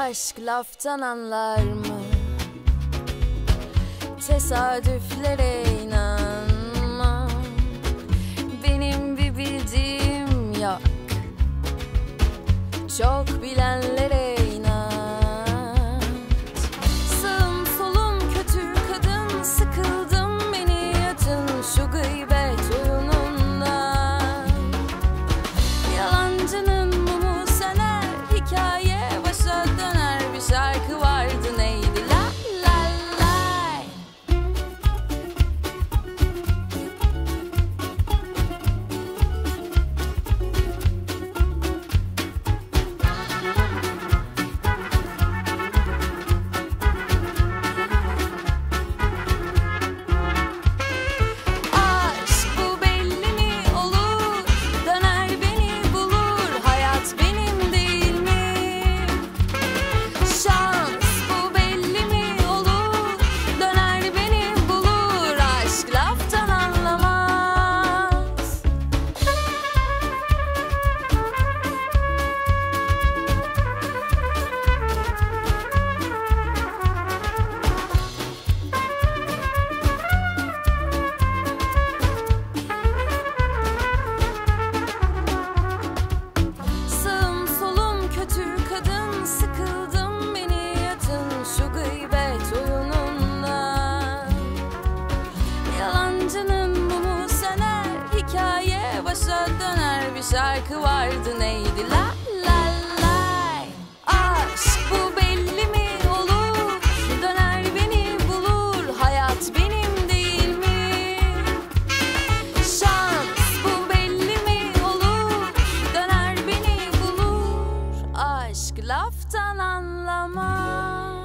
Aşk laftan anlar mı? Tesadüflere inanma. Benim bir bildiğim yok. Çok bilenlere inat. Sağım solum kötü kadın, sıkıldım beni yatın şu gıybet oyunundan. Yalancının mumu söner, hikaye başa döner. Bir şarkı vardı, neydi? La la lay. Aşk bu belli mi olur? Döner beni bulur. Hayat benim değil mi? Şans bu belli mi olur? Döner beni bulur. Aşk laftan anlamaz. Sağım solum kötü kadın, sıkıldım beni yatın şu gıybet oyunundan. Yalancının mumu söner, hikaye başa döner. Bir şarkı vardı, neydi? La la lay. Aşk bu belli mi olur? Döner beni bulur. Hayat benim değil mi? Şans bu belli mi olur? Döner beni bulur. Aşk laftan anlamaz.